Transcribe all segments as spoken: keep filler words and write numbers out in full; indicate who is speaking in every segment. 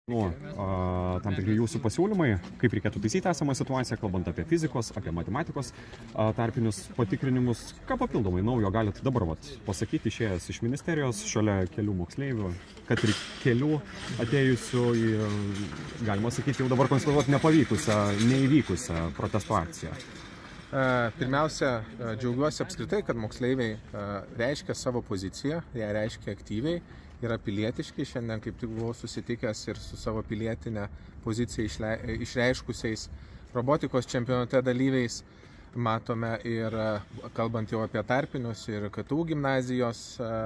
Speaker 1: Nu, a, tam tikri jūsų pasiūlymai, kaip reikėtų taisyti esamą situaciją, kalbant apie fizikos, apie matematikos a, tarpinius patikrinimus. Ką papildomai naujo galite dabar vat, pasakyti išėjęs iš ministerijos, šalia kelių moksleivių, kad ir kelių atėjusių į, galima sakyti, jau dabar konstatuoti nepavykusią, neįvykusią protesto akciją?
Speaker 2: Pirmiausia, džiaugiuosi apskritai, kad moksleiviai reiškia savo poziciją, ją reiškia aktyviai, yra pilietiški. Šiandien kaip tik buvau susitikęs ir su savo pilietinę poziciją išreiškusiais robotikos čempionate dalyviais. Matome ir, kalbant jau apie tarpinius, ir K T U gimnazijos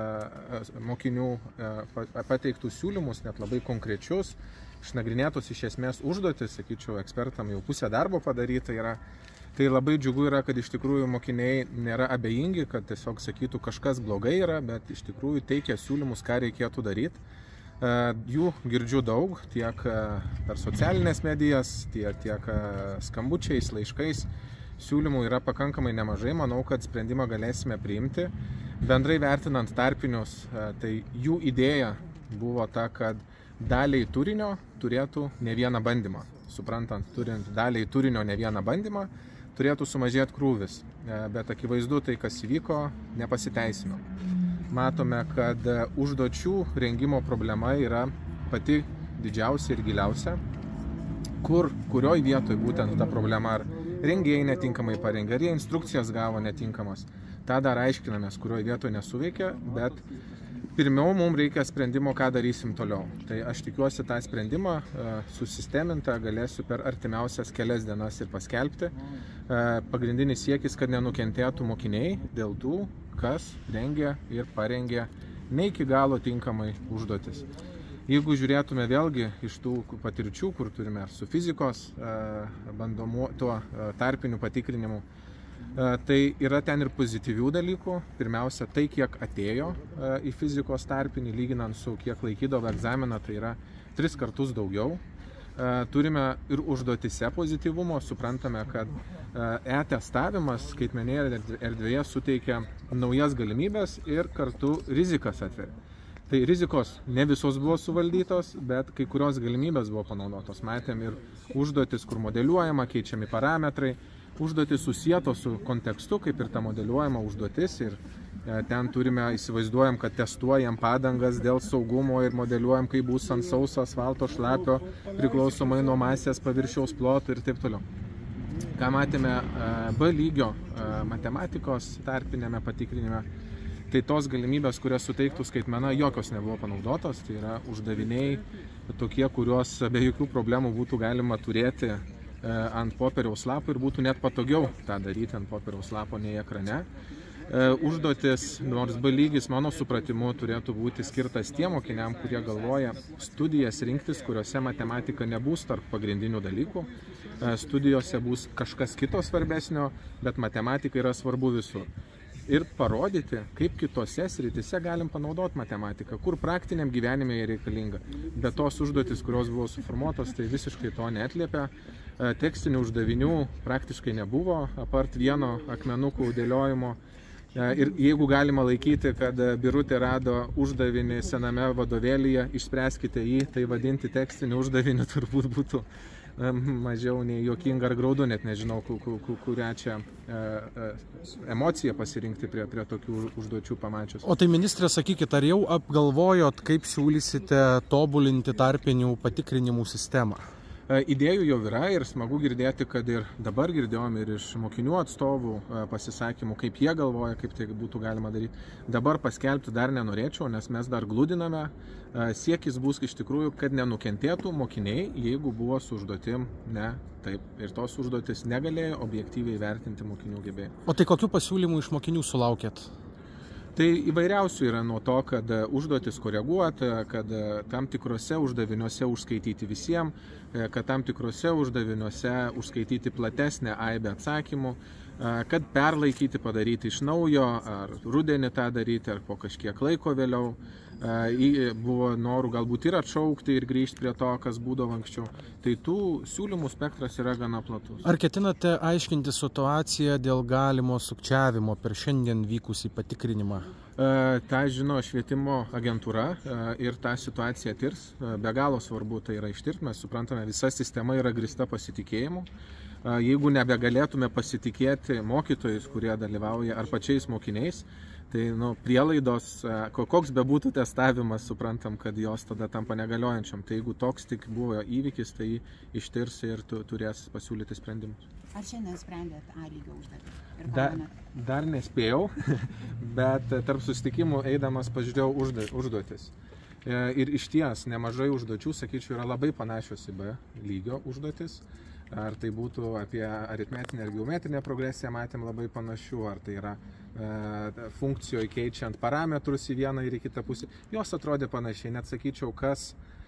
Speaker 2: mokinių pateiktus siūlymus, net labai konkrečius, išnagrinėtus iš esmės užduotis, sakyčiau, ekspertam jau pusę darbo padaryta yra. Tai labai džiugu yra, kad iš tikrųjų mokiniai nėra abejingi, kad tiesiog sakytų kažkas blogai yra, bet iš tikrųjų teikia siūlymus, ką reikėtų daryti. Jų girdžiu daug, tiek per socialinės medijas, tiek, tiek skambučiais, laiškais. Siūlymų yra pakankamai nemažai, manau, kad sprendimą galėsime priimti. Bendrai vertinant tarpinius, tai jų idėja buvo ta, kad daliai turinio turėtų ne vieną bandymą. Suprantant, turint daliai turinio ne vieną bandymą, turėtų sumažėti krūvis, bet akivaizdu tai, kas įvyko, nepasiteisino. Matome, kad užduočių rengimo problema yra pati didžiausia ir giliausia, kur, kurioj vietoj būtent ta problema, ar rengėjai netinkamai parengė, ar jie instrukcijas gavo netinkamas. Ta dar aiškinamės, kurioj vietoj nesuveikia, bet pirmiau mums reikia sprendimo, ką darysim toliau. Tai aš tikiuosi tą sprendimą susistemintą galėsiu per artimiausias kelias dienas ir paskelbti. Pagrindinis siekis, kad nenukentėtų mokiniai dėl tų, kas rengė ir parengė ne iki galo tinkamai užduotis. Jeigu žiūrėtume vėlgi iš tų patirčių, kur turime su fizikos bandomu, tuo tarpiniu patikrinimu, tai yra ten ir pozityvių dalykų. Pirmiausia, tai kiek atėjo į fizikos tarpinį, lyginant su kiek laikydavo egzaminą, tai yra tris kartus daugiau. Turime ir užduotise pozityvumo, suprantame, kad e-testavimas skaitmenėje erdvėje suteikia naujas galimybės ir kartu rizikas atveria. Tai rizikos ne visos buvo suvaldytos, bet kai kurios galimybės buvo panaudotos. Matėm ir užduotis, kur modeliuojama, keičiami parametrai, užduotis susietos su kontekstu, kaip ir ta modeliuojama užduotis, ir ten turime, įsivaizduojam, kad testuojam padangas dėl saugumo ir modeliuojam, kaip bus ant sauso asfalto, šlapio, priklausomai nuo masės, paviršiaus plotų ir taip toliau. Ką matėme B lygio matematikos tarpinėme patikrinime, tai tos galimybės, kurias suteiktų skaitmena, jokios nebuvo panaudotos, tai yra uždaviniai tokie, kuriuos be jokių problemų būtų galima turėti ant popieriaus lapo ir būtų net patogiau tą daryti ant popieriaus lapo nei ekrane. Užduotis, nors B lygis, mano supratimu, turėtų būti skirtas tiem mokiniam, kurie galvoja studijas rinktis, kuriuose matematika nebus tarp pagrindinių dalykų. Studijose bus kažkas kito svarbesnio, bet matematika yra svarbu visur. Ir parodyti, kaip kitose srityse galim panaudoti matematiką, kur praktiniam gyvenime jie reikalinga. Bet tos užduotis, kurios buvo suformuotos, tai visiškai to neatliepia. Tekstinių uždavinių praktiškai nebuvo, apart vieno akmenukų dėliojimo. Ir jeigu galima laikyti, kad Birutė rado uždavinį sename vadovėlyje, išspręskite jį, tai vadinti tekstiniu uždaviniu turbūt būtų mažiau nei juokinga ar graudu, net nežinau, kurią čia emociją pasirinkti prie, prie tokių užduočių pamačius.
Speaker 3: O tai, ministrė, sakykit, ar jau apgalvojot, kaip siūlysite tobulinti tarpinių patikrinimų sistemą?
Speaker 2: Idėjų jau yra ir smagu girdėti, kad ir dabar girdėjom ir iš mokinių atstovų pasisakymų, kaip jie galvoja, kaip tai būtų galima daryti. Dabar paskelbti dar nenorėčiau, nes mes dar glūdiname. Siekis bus iš tikrųjų, kad nenukentėtų mokiniai, jeigu buvo su užduotim ne taip. Ir tos užduotis negalėjo objektyviai vertinti mokinių gebėjimų.
Speaker 3: O tai kokių pasiūlymų iš mokinių sulaukėt?
Speaker 2: Tai įvairiausių yra nuo to, kad užduotis koreguoti, kad tam tikrose uždaviniuose užskaityti visiems, kad tam tikrose uždaviniuose užskaityti platesnę aibę atsakymų, kad perlaikyti, padaryti iš naujo, ar rudenį tą daryti, ar po kažkiek laiko vėliau. Buvo norų galbūt ir atšaukti ir grįžti prie to, kas būdavo anksčiau. Tai tų siūlymų spektras yra gana platus.
Speaker 3: Ar ketinate aiškinti situaciją dėl galimo sukčiavimo per šiandien vykusį patikrinimą?
Speaker 2: Ta žino švietimo agentūra ir tą situaciją tirs. Be galo svarbu tai yra ištirti. Mes suprantame, visa sistema yra grįsta pasitikėjimu. Jeigu nebegalėtume pasitikėti mokytojais, kurie dalyvauja, ar pačiais mokiniais, tai nu, prielaidos, koks bebūtų testavimas, suprantam, kad jos tada tampa negaliojančiam. Tai jeigu toks tik buvo įvykis, tai ištirs ir tu, turės pasiūlyti sprendimus.
Speaker 4: Ar šiandien sprendėt A lygio užduotį?
Speaker 2: Da, dar nespėjau, bet tarp susitikimų eidamas pažiūrėjau užduotis. Ir iš ties nemažai užduočių, sakyčiau, yra labai panašios į B lygio užduotis. Ar tai būtų apie aritmetinę ir geometrinę progresiją, matėm labai panašių, ar tai yra e, funkcijoje keičiant parametrus į vieną ir į kitą pusę. Jos atrodė panašiai, net sakyčiau, kas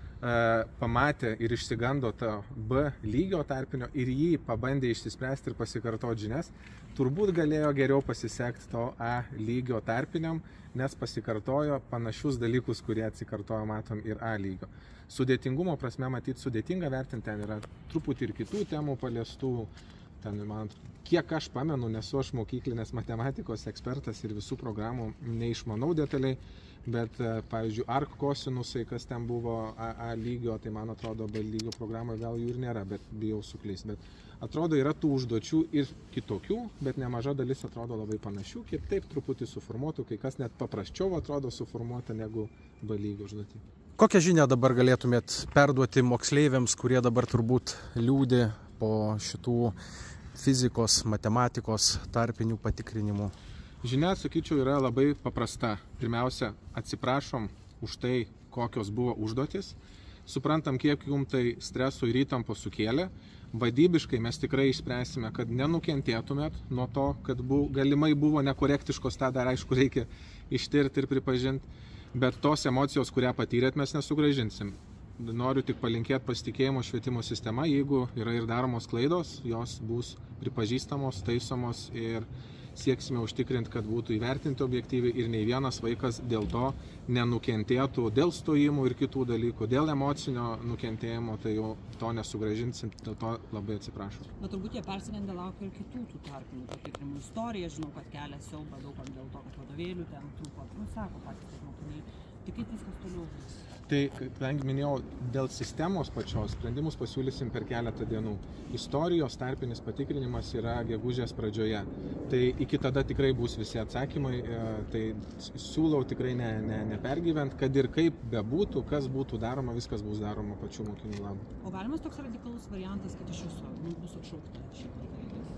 Speaker 2: e, pamatė ir išsigando to B lygio tarpinio ir jį pabandė išsispręsti ir pasikartoti žinias, turbūt galėjo geriau pasisekti to A lygio tarpiniam, nes pasikartojo panašius dalykus, kurie atsikartojo, matom, ir A lygio. Sudėtingumo prasme, matyti, sudėtinga vertinti, ten yra truputį ir kitų temų paliestų. Ten, man, kiek aš pamenu, nesu aš mokyklinės matematikos ekspertas ir visų programų neišmanau detaliai, bet, pavyzdžiui, ark kosinusai, kas ten buvo A, A lygio, tai man atrodo, B lygio programoje gal jų ir nėra, bet bijau suklysti. Bet atrodo, yra tų užduočių ir kitokių, bet nemaža dalis atrodo labai panašių, kaip taip truputį suformuotų, kai kas net paprasčiau atrodo suformuota negu B lygio užduotį.
Speaker 3: Kokią žinią dabar galėtumėt perduoti moksleiviams, kurie dabar turbūt liūdi po šitų fizikos, matematikos tarpinių patikrinimų?
Speaker 2: Žinia, sakyčiau, yra labai paprasta. Pirmiausia, atsiprašom už tai, kokios buvo užduotis. Suprantam, kiek jums tai streso ir įtampos sukėlė. Vadybiškai mes tikrai išspręsime, kad nenukentėtumėt nuo to, kad bu, galimai buvo nekorektiškos, tą dar aišku reikia ištirti ir pripažinti. Bet tos emocijos, kurią patyrėt, mes nesugrąžinsim. Noriu tik palinkėti pasitikėjimo švietimo sistema, jeigu yra ir daromos klaidos, jos bus pripažįstamos, taisomos ir sieksime užtikrinti, kad būtų įvertinti objektyviai ir nei vienas vaikas dėl to nenukentėtų dėl stojimų ir kitų dalykų, dėl emocinio nukentėjimo, tai jau to nesugrąžinsim, dėl to labai atsiprašau.
Speaker 4: Na turbūt jie persigandę laukia ir kitų tų tarpinių patikrinimų. Istorija, žinau, kad kelia siaubą daugam dėl to, kad vadovėlių ten trūko. Nu, sako patys mokiniai. Tik kaip viskas toliau bus?
Speaker 2: Tai, kadangi minėjau, dėl sistemos pačios sprendimus pasiūlysim per keletą dienų. Istorijos tarpinis patikrinimas yra gegužės pradžioje. Tai iki tada tikrai bus visi atsakymai, tai siūlau tikrai ne, ne, nepergyvent, kad ir kaip bebūtų, kas būtų daroma, viskas bus daroma pačių mokinių labui.
Speaker 4: O galimas toks radikalus variantas, kad iš viso bus atšaukta šitą?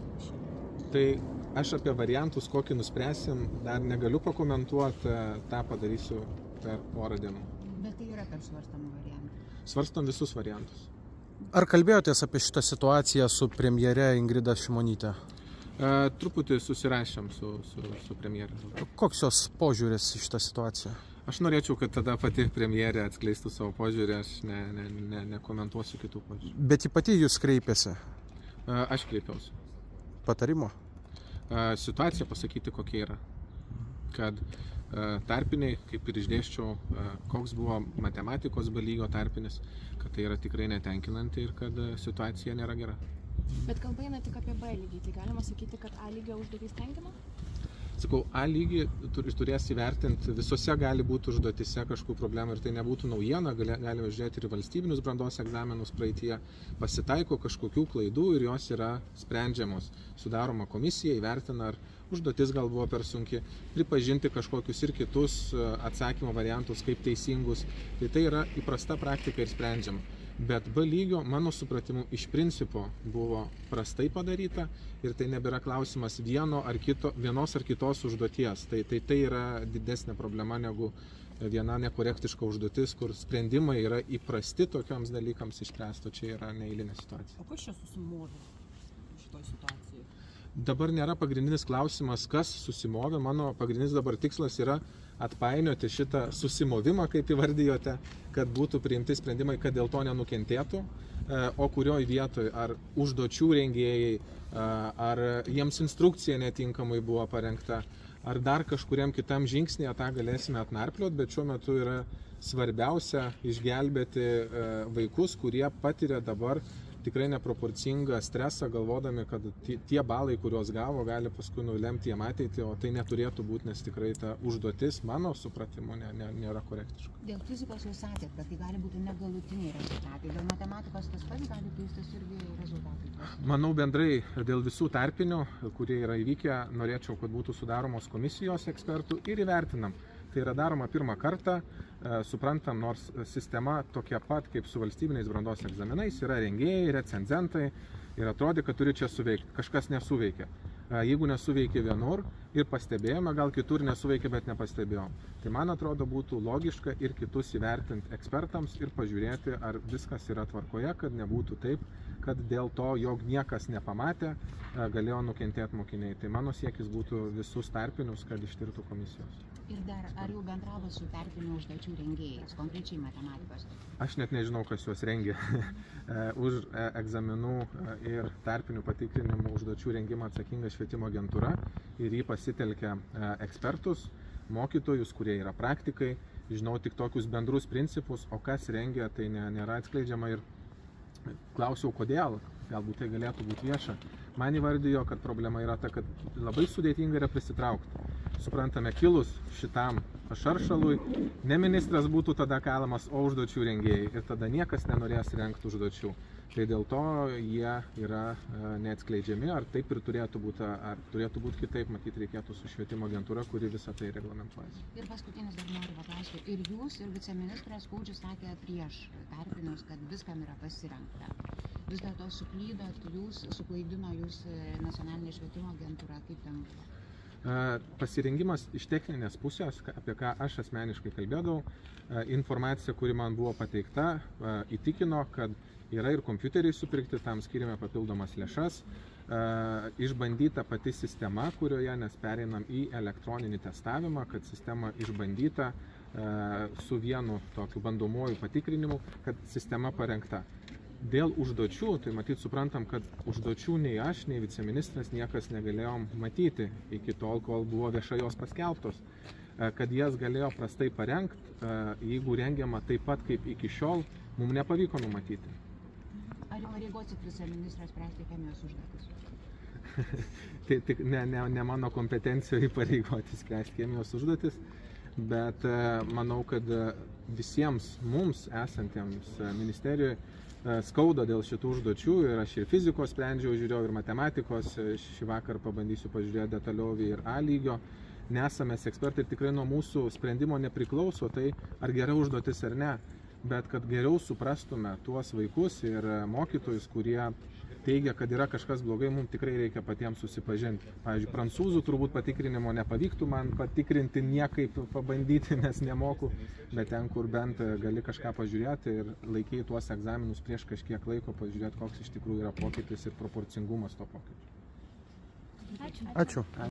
Speaker 2: Tai aš apie variantus, kokį nuspręsim, dar negaliu pakomentuoti, tą padarysiu per porą dienų.
Speaker 4: Bet tai yra per svarstamų variantų?
Speaker 2: Svarstam visus variantus.
Speaker 3: Ar kalbėjotės apie šitą situaciją su premjere Ingrida Šimonyte?
Speaker 2: E, truputį susirašėm su, su, su premjere.
Speaker 3: Koks jos požiūris į šitą situaciją?
Speaker 2: Aš norėčiau, kad tada pati premjerė atskleistų savo požiūrį, aš ne, ne, ne, nekomentuosiu kitų požiūrį.
Speaker 3: Bet ji pati jūs kreipėsi?
Speaker 2: E, aš kreipiausi.
Speaker 3: Patarimo?
Speaker 2: E, situacija pasakyti, kokia yra. Kad tarpiniai, kaip ir išdėščiau, koks buvo matematikos B lygio tarpinis, kad tai yra tikrai netenkinanti ir kad situacija nėra gera.
Speaker 5: Bet kalba eina tik apie B lygį, tai galima sakyti, kad A lygio užduotys tenkina?
Speaker 2: Sakau, A lygį turės įvertinti, visose gali būti užduotise kažkokių problemų ir tai nebūtų naujiena, galime žiūrėti ir valstybinius brandos egzaminus praeitie, pasitaiko kažkokių klaidų ir jos yra sprendžiamos. Sudaroma komisija, įvertina, ar užduotis gal buvo per sunki, pripažinti kažkokius ir kitus atsakymo variantus kaip teisingus, tai tai yra įprasta praktika ir sprendžiama. Bet B lygio, mano supratimu, iš principo buvo prastai padaryta ir tai nebėra klausimas vieno ar kito, vienos ar kitos užduoties. Tai, tai tai yra didesnė problema negu viena nekorektiška užduotis, kur sprendimai yra įprasti tokioms dalykams išspręsto, čia yra neeilinė situacija.
Speaker 4: O kas čia susimovė šitoj situacijai?
Speaker 2: Dabar nėra pagrindinis klausimas, kas susimovė. Mano pagrindinis dabar tikslas yra atpainioti šitą susimovimą, kaip įvardijote, kad būtų priimti sprendimai, kad dėl to nenukentėtų, o kurioj vietoj, ar užduočių rengėjai, ar jiems instrukcija netinkamai buvo parengta, ar dar kažkuriam kitam žingsnėje tą galėsime atnarplioti, bet šiuo metu yra svarbiausia išgelbėti vaikus, kurie patiria dabar tikrai neproporcingą stresą, galvodami, kad tie balai, kuriuos gavo, gali paskui nulemti jiem ateitį, o tai neturėtų būti, nes tikrai ta užduotis, mano supratimu, ne, ne, nėra korektiška.
Speaker 6: Dėl fizikos jūs sakėt, kad tai gali būti negalutiniai rezultatai. Dėl matematikos tas pats gali keistis irgi rezultatai.
Speaker 2: Manau, bendrai dėl visų tarpinių, kurie yra įvykę, norėčiau, kad būtų sudaromos komisijos ekspertų ir įvertinam. Tai yra daroma pirmą kartą, suprantam, nors sistema tokia pat kaip su valstybiniais brandos egzaminais, yra rengėjai, recenzentai ir atrodė, kad turi čia suveikti. Kažkas nesuveikia. Jeigu nesuveikė vienur ir pastebėjome, gal kitur nesuveikė, bet nepastebėjom. Tai man atrodo būtų logiška ir kitus įvertinti ekspertams ir pažiūrėti, ar viskas yra tvarkoje, kad nebūtų taip, kad dėl to, jog niekas nepamatė, galėjo nukentėti mokiniai. Tai mano siekis būtų visus tarpinius, kad ištirtų komisijos.
Speaker 6: Ir dar, ar jau bendravo su tarpinių užduočių rengėjais, konkrečiai matematikos?
Speaker 2: Aš net nežinau, kas juos rengia. Už egzaminų ir tarpinių patikrinimų užduočių rengimą atsakinga švietimo agentūra ir jį pasitelkia ekspertus, mokytojus, kurie yra praktikai. Žinau tik tokius bendrus principus, o kas rengia, tai nėra atskleidžiama ir klausiau, kodėl, galbūt tai galėtų būti vieša. Man įvardijo, kad problema yra ta, kad labai sudėtinga yra prisitraukti. Suprantame, kilus šitam šaršalui, ne ministras būtų tada kalamas, o užduočių rengėjai. Ir tada niekas nenorės rengti užduočių. Tai dėl to jie yra neatskleidžiami, ar taip ir turėtų būti, ar turėtų būti kitaip, matyti reikėtų su švietimo agentūra, kuri visą tai reglamentuoja.
Speaker 6: Ir paskutinis dar noriu paklausti, ir jūs, ir viceministras Skaudžius sakė prieš tarpinius, kad viskam yra pasirengta. Vis dėlto suklydot jūs, suklaidino jūs nacionalinė švietimo agentūra, kaip ten buvo?
Speaker 2: Pasirengimas iš techninės pusės, apie ką aš asmeniškai kalbėdavau, informacija, kuri man buvo pateikta, įtikino, kad yra ir kompiuteriai supirkti, tam skiriame papildomas lėšas, išbandyta pati sistema, kurioje mes pereinam į elektroninį testavimą, kad sistema išbandyta su vienu tokiu bandomuoju patikrinimu, kad sistema parengta. Dėl užduočių, tai matyt suprantam, kad užduočių nei aš, nei viceministras niekas negalėjom matyti iki tol, kol buvo viešai jos paskelbtos. Kad jas galėjo prastai parengti, jeigu rengiama taip pat kaip iki šiol, mums nepavyko numatyti.
Speaker 6: Ar jau pareigosit viceministras spręsti chemijos užduotis?
Speaker 2: Tai tik ne, ne, ne mano kompetencijoje pareigoti spręsti chemijos užduotis, bet manau, kad visiems mums esantiems ministerijoje skauda dėl šitų užduočių ir aš ir fizikos sprendžiau, žiūrėjau ir matematikos, šį vakarą pabandysiu pažiūrėti detaliau ir A lygio. Nesame ekspertai ir tikrai nuo mūsų sprendimo nepriklauso tai, ar gera užduotis ar ne, bet kad geriau suprastume tuos vaikus ir mokytojus, kurie teigia, kad yra kažkas blogai, mums tikrai reikia patiems susipažinti. Pavyzdžiui, prancūzų turbūt patikrinimo nepavyktų man patikrinti niekaip pabandyti, nes nemoku, bet ten, kur bent gali kažką pažiūrėti ir laikyti tuos egzaminus prieš kažkiek laiko, pažiūrėti, koks iš tikrųjų yra pokytis ir proporcingumas to pokyčio.
Speaker 3: Ačiū. Ačiū.